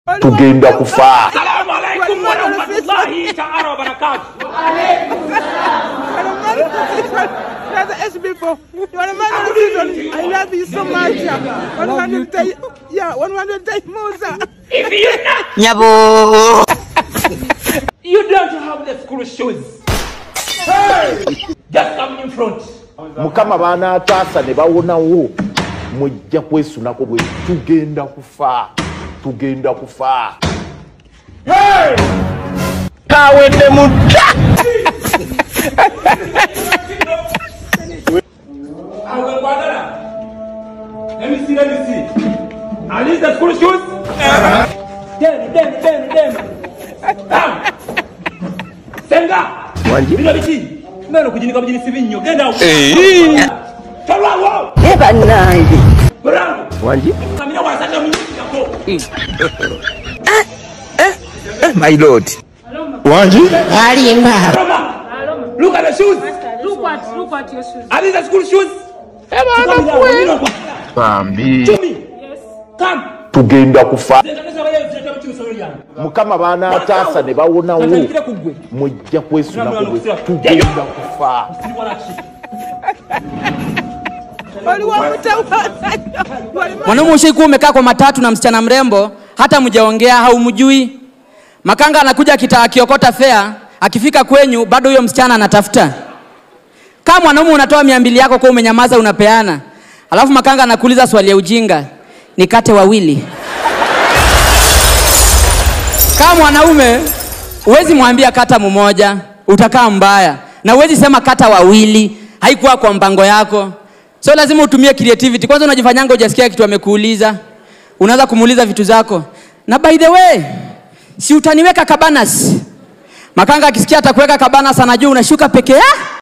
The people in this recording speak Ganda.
tugenda kufa. Assalamu alaikum wa rahmatullahi ta'ala wa barakatuh. I love you so much. 100 days more. If you not, Nyabo. You don't have the school shoes. Hey! Just come in front. Mukama bana atasa ne bawonawo mujja kwesunako bwe tugenda kufa. Tugenda kufa. Hey! Kawende mutta. Let me see. Are these the school shoes? Damn. Senga. Wanji. Mero kujinika mjini sivinyo. Genda huko. Tolawo. Eba nandi. Bravo. Wanji. Kamina wasanga mjini yako. My lord. Wanji? Alimba. Look at the shoes. Look at your shoes. Are these the school shoes? Bambi. To me. Yes. Come. Tugenda kufa. Mukama bana atasa ne bawonawo mujja kwesunako bwe tugenda kufa. Mwanaume usiku umekaa kwa matatu na msichana mrembo, hata mjaongea haumjui. Makanga anakuja akiokota fare, akifika kwenyu bado huyo msichana anatafuta. Kama mwanaume unatoa 200 yako kwa umenyamaza unapeana. Alafu makanga anakuuliza swali ya ujinga, nikate wawili. Kama mwanaume huwezi mwambia kata mmoja, utakaa mbaya. Na huwezi sema kata wawili, haikuwa kwa mpango yako. So lazima utumie creativity. Kwanza unajifanyanga hujasikia kitu amekuuliza. Unaanza kumuuliza vitu zako. Na by the way, si utaniweka kabanas? Makanga akisikia atakuweka kabanas anajua unashuka peke yako.